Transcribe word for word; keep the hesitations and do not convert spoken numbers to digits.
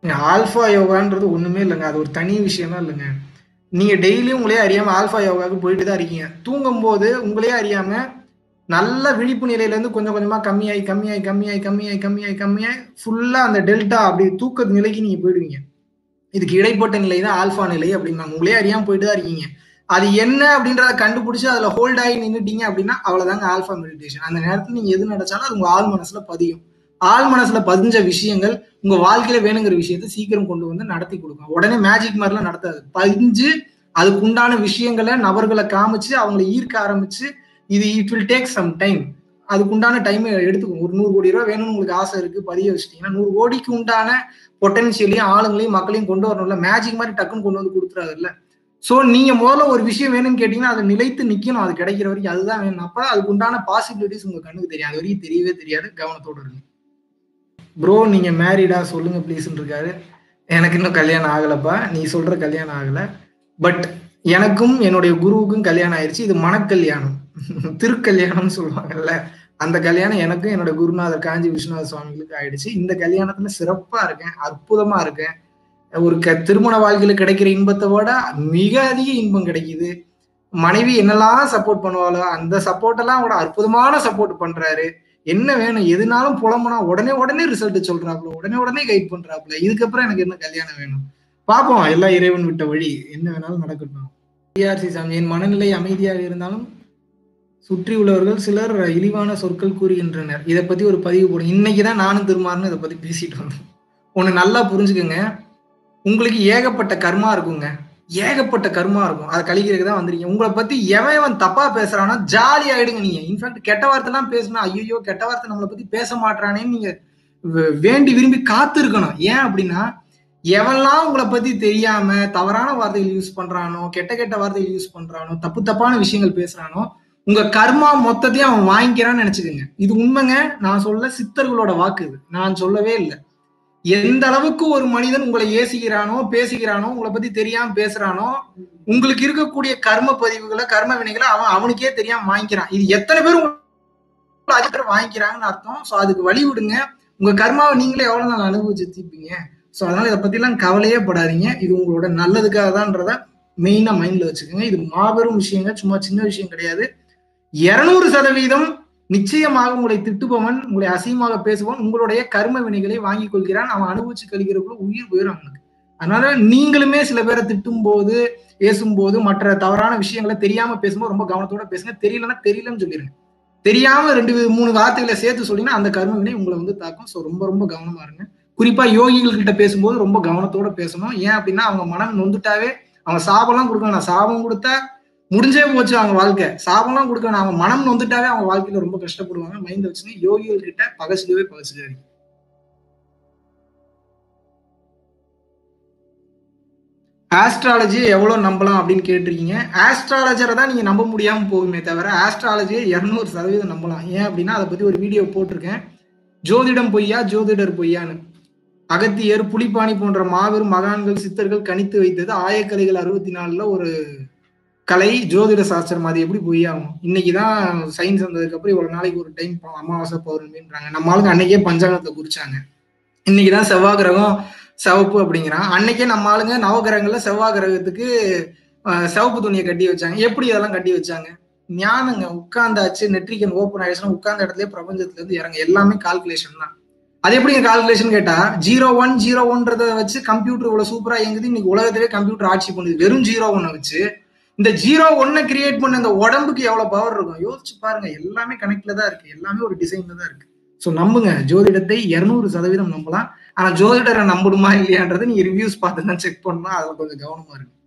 Alpha யோகான்றது ஒண்ணுமே இல்லங்க. அது ஒரு தனி விஷயம்லாம் இல்லங்க. நீங்க டெய்லியும் உங்களே அறியாம ஆல்ஃபா யோகாவுக்கு போயிட்டு தான் இருக்கீங்க. தூங்கும்போது உங்களே அறியாம நல்ல விழிப்பு நிலையிலேருந்து கொஞ்சம் கொஞ்சமா கம்மியாயி, கம்மியாயி, கம்மியாயி, கம்மியாயி, கம்மியாயி, கம்மியாயி ஃபுல்லா அந்த டெல்டா அப்படி தூக்க நிலைக்கு நீங்க போயிடுவீங்க. இதுக்கு இடைப்பட்ட நிலை தான் ஆல்ஃபா நிலை அப்படிம்பாங்க. உங்களே அறியாம போயிட்டு தான் இருக்கீங்க. அது என்ன அப்படின்றத கண்டுபிடிச்சு அதுல ஹோல்ட் ஆகி நின்னுட்டீங்க அப்படின்னா அவ்வளவுதாங்க ஆல்ஃபா மெடிடேஷன். அந்த நேரத்துல நீங்க எது நினைச்சாலும் அது உங்க ஆழ் மனசுல பதியும். ஆழ் மனசுல பதிஞ்ச விஷயங்கள் உங்க வாழ்க்கையில வேணுங்கிற விஷயத்த சீக்கிரம் கொண்டு வந்து நடத்தி கொடுக்கும். உடனே மேஜிக் மாதிரிலாம் நடத்தாது. பதிஞ்சு அதுக்கு உண்டான விஷயங்களை நபர்களை காமிச்சு அவங்களை ஈர்க்க ஆரம்பிச்சு இது it will take some time. அதுக்கு உண்டான டைம் எடுத்துக்கும். ஒரு நூறு கோடி ரூபாய் வேணும்னு உங்களுக்கு ஆசை இருக்கு, பதிய வச்சிட்டீங்கன்னா நூறு கோடிக்கு உண்டான பொட்டன்சியலையும் ஆளுங்களையும் மக்களையும் கொண்டு வரணும்ல. மேஜிக் மாதிரி டக்குன்னு கொண்டு வந்து கொடுத்துறாருல்ல. சோ நீங்க முதல்ல ஒரு விஷயம் வேணும்னு கேட்டீங்கன்னா அது நிலைத்து நிக்கணும். அது கிடைக்கிற வரைக்கும் அதுதான் வேணும். அப்ப அதுக்கு உண்டான பாசிபிலிட்டிஸ் உங்க கண்ணுக்கு தெரியும். அது வரைக்கும் தெரியவே தெரியாது. கவனத்தோட இருங்க. ப்ரோ நீங்க மேரிடா சொல்லுங்க ப்ளீஸ்ன்னு இருக்காரு. எனக்கு இன்னும் கல்யாணம் ஆகலப்பா. நீ சொல்ற கல்யாணம் ஆகல. பட் எனக்கும் என்னுடைய குருவுக்கும் கல்யாணம் ஆயிருச்சு. இது மனக்கல்யாணம். திருக்கல்யாணம்னு சொல்லுவாங்கல்ல. அந்த கல்யாணம் எனக்கும் என்னோட குருநாதர் காஞ்சி விஸ்வநாத சுவாமிகளுக்கு ஆயிடுச்சு. இந்த கல்யாணத்துல சிறப்பா இருக்கேன். அற்புதமா இருக்கேன். ஒரு க திருமண வாழ்க்கையில கிடைக்கிற இன்பத்தை விட மிக அதிக இன்பம் கிடைக்குது. மனைவி என்னெல்லாம் சப்போர்ட் பண்ணுவாளோ அந்த சப்போர்ட் எல்லாம் கூட அற்புதமான சப்போர்ட் பண்றாரு. என்ன வேணும் எதுனாலும் புலம்புனா உடனே உடனே ரிசல்ட் சொல்றாப்புல, உடனே உடனே கைட் பண்றாப்புல. இதுக்கப்புறம் எனக்கு என்ன கல்யாணம் வேணும்? பார்ப்போம். எல்லாம் இறைவன் விட்ட வழி. என்ன வேணாலும் நடக்கட்டும். டிஆர்சி சாமி, என் மனநிலை அமைதியாக இருந்தாலும் சுற்றி உள்ளவர்கள் சிலர் இழிவான சொற்கள் கூறுகின்றனர். இதை பத்தி ஒரு பதிவு போடுங்க. இன்னைக்குதான் நானும் திருமாறனும் இதை பத்தி பேசிட்டு வந்தோம். ஒண்ணு நல்லா புரிஞ்சுக்கங்க. உங்களுக்கு ஏகப்பட்ட கர்மா இருக்குங்க. ஏகப்பட்ட கர்மா இருக்கும். அதை கழிக்கிறதுக்கு தான் வந்திருக்கீங்க. உங்களை பத்தி எவன் எவன் தப்பா பேசுறானோ ஜாலி ஆயிடுங்க நீங்க. இன்ஃபேக்ட் கெட்ட வார்த்தை எல்லாம் பேசினா ஐயோ கெட்ட வார்த்தை நம்மளை பத்தி பேச மாட்டானேன்னு நீங்க வேண்டி விரும்பி காத்து இருக்கணும். ஏன் அப்படின்னா எவன்லாம் உங்களை பத்தி தெரியாம தவறான வார்த்தைகள் யூஸ் பண்றானோ, கெட்ட கெட்ட வார்த்தைகள் யூஸ் பண்றானோ, தப்பு தப்பான விஷயங்கள் பேசுறானோ, உங்க கர்மா மொத்தத்தையும் அவன் வாங்கிக்கிறான்னு நினைச்சுக்கோங்க. இது உண்மைங்க. நான் சொல்ல சித்தர்களோட வாக்கு இது. நான் சொல்லவே இல்லை. எந்த அளவுக்கு ஒரு மனிதன் உங்களை ஏசிக்கிறானோ, பேசுகிறானோ, உங்களை பத்தி தெரியாம பேசுறானோ, உங்களுக்கு இருக்கக்கூடிய கர்ம பதிவுகளை, கர்ம வினைகளை அவன் அவனுக்கே தெரியாம வாங்கிக்கிறான். இது எத்தனை பேர் அதிக பேர் வாங்கிக்கிறாங்கன்னு அர்த்தம். சோ அதுக்கு வழி விடுங்க. உங்க கர்மாவை நீங்களே எவ்வளவு நாள் அனுபவிச்சு தீப்பீங்க. சோ அதனால இதை பத்தி எல்லாம் கவலையே படாதீங்க. இது உங்களோட நல்லதுக்காக தான்றத மெயினா மைண்ட்ல வச்சுக்கோங்க. இது மாபெரும் விஷயங்க, சும்மா சின்ன விஷயம் கிடையாது. இருநூறு சதவீதம் நிச்சயமாக உங்களை திட்டுபவன், உங்களை அசிங்கமாக பேசுபவன் உங்களுடைய கர்ம வினைகளை வாங்கிக் கொள்கிறான். அவன் அனுபவிச்சு கழிக்கிறதுக்குள்ள உயிர் போயிடும் அவனுக்கு. அதனால நீங்களுமே சில பேரை திட்டும் போது, பேசும்போது, மற்ற தவறான விஷயங்களை தெரியாம பேசும்போது ரொம்ப கவனத்தோட பேசுங்க. தெரியலன்னா தெரியலன்னு சொல்லிருங்க. தெரியாம ரெண்டு மூணு வார்த்தைகளை சேர்த்து சொல்லினா அந்த கர்ம வினை உங்களை வந்து தாக்கும். சோ ரொம்ப ரொம்ப கவனமா இருங்க. குறிப்பா யோகிகள் கிட்ட பேசும்போது ரொம்ப கவனத்தோட பேசணும். ஏன் அப்படின்னா அவங்க மனம் நொந்துட்டாவே அவங்க சாபம்லாம் கொடுக்கணும். நான் சாபம் கொடுத்தா முடிஞ்சே போச்சு அவங்க வாழ்க்கை. சாபம்லாம் கொடுக்கணும். அவங்க மனம் நொந்துட்டாவே அவங்க வாழ்க்கையில ரொம்ப கஷ்டப்படுவாங்க. மைண்ட் வச்சுங்க. யோகிகள் கிட்ட பகச்சுக்கவே பகச்சுக்காதீங்க. ஆஸ்ட்ராலஜி எவ்வளவு நம்பலாம் அப்படின்னு கேட்டிருக்கீங்க. ஆஸ்ட்ராலஜரை தான் நீங்க நம்ப முடியாம போகுமே தவிர ஆஸ்ட்ராலஜியை இருநூறு சதவீதம் நம்பலாம். ஏன் அப்படின்னா அதை பத்தி ஒரு வீடியோ போட்டிருக்கேன். ஜோதிடம் பொய்யா ஜோதிடர் பொய்யான்னு. அகத்தியர், புலிப்பாணி போன்ற மாபெரும் மகான்கள், சித்தர்கள் கணித்து வைத்தது ஆயக்கலைகள் அறுபத்தி நாலுல ஒரு கலை ஜோதிட சாஸ்திரம். அது எப்படி பொய்யாகும்? இன்னைக்குதான் சயின்ஸ் வந்ததுக்கு அப்புறம் இவ்வளவு நாளைக்கு ஒரு டைம் அமாவாசை பௌர்ணமின்றாங்க. நம்ம ஆளுங்க அன்னைக்கே பஞ்சாங்கத்தை குறிச்சாங்க. இன்னைக்குதான் செவ்வாய் கிரகம் சிவப்பு அப்படிங்கிறான். அன்னைக்கே நம்ம ஆளுங்க நவகிரகங்கள்ல செவ்வாய் கிரகத்துக்கு சிவப்பு துணியை கட்டி வச்சாங்க. எப்படி இதெல்லாம் கட்டி வச்சாங்க? ஞானங்க. உட்கார்ந்தாச்சு, நெட்ரிகன் ஓப்பன் ஆயிடுச்சுன்னா உட்கார்ந்த இடத்துல பிரபஞ்சத்துல இருந்து இறங்க. எல்லாமே கால்குலேஷன் தான். அது எப்படி கால்குலேஷன் கேட்டா ஜீரோ ஒன் ஜீரோ ஒன்றத வச்சு கம்ப்யூட்டர் இவ்வளவு சூப்பரா இயங்குது. இன்னைக்கு உலகத்திலே கம்ப்யூட்டர் ஆட்சி பண்ணுது. வெறும் ஜீரோ ஒன்னை வச்சு இந்த ஜீரோ ஒன்னை கிரியேட் பண்ண இந்த உடம்புக்கு எவ்வளவு பவர் இருக்கும் யோசிச்சு பாருங்க. எல்லாமே கனெக்ட்ல தான் இருக்கு. எல்லாமே ஒரு டிசைன்ல தான் இருக்கு. சோ நம்புங்க. ஜோதிடத்தை இருநூறு சதவீதம் நம்பலாம். ஆனா ஜோதிடரை நம்பணுமா இல்லையான்றதை நீங்க ரிவ்யூஸ் பார்த்து தான் செக் பண்ணணும். அதுல கொஞ்சம் கவனமா இருக்கு.